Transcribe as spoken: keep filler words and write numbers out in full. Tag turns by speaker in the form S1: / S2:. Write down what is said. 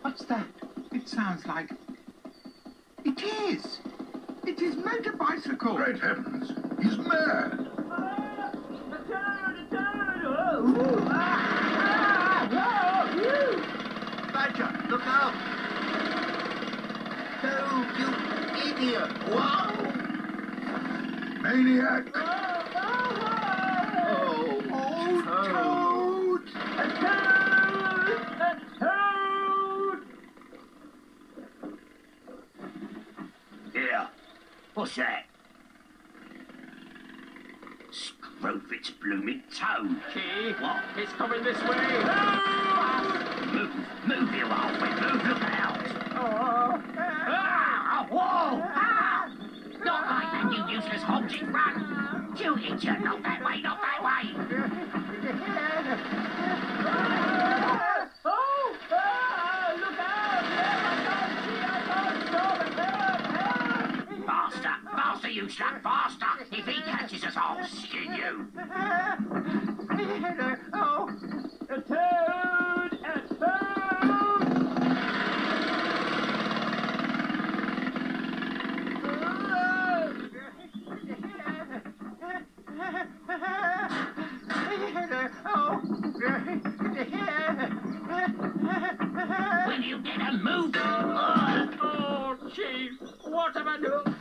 S1: What's that? It sounds like... It is! It is Motorbicycle!
S2: Great heavens! He's mad!
S3: Ah, a toad! A toad! Oh! Ooh, ah, ah, oh, you.
S4: Badger, look out! No, you idiot! Whoa!
S2: Maniac!
S4: Oh,
S1: Oh, Toad!
S3: A toad! A toad!
S4: here. What's that? Scrove its blooming toad.
S3: Key,
S4: What?
S3: it's coming this way.
S4: Move, move you halfway, move, look out!
S3: Oh,
S4: Ah, whoa! Ah! Not like that, you useless honking run! You idiot, not that way, not that way!
S3: oh, ah, look out! I can't see, I can't stop. Help, help.
S4: Faster, faster, you slut, faster! If he catches us, I'll skin you!
S3: Oh, a toad! A toad!
S4: Will you get a move? Ugh.
S3: Oh, Chief, what have I done?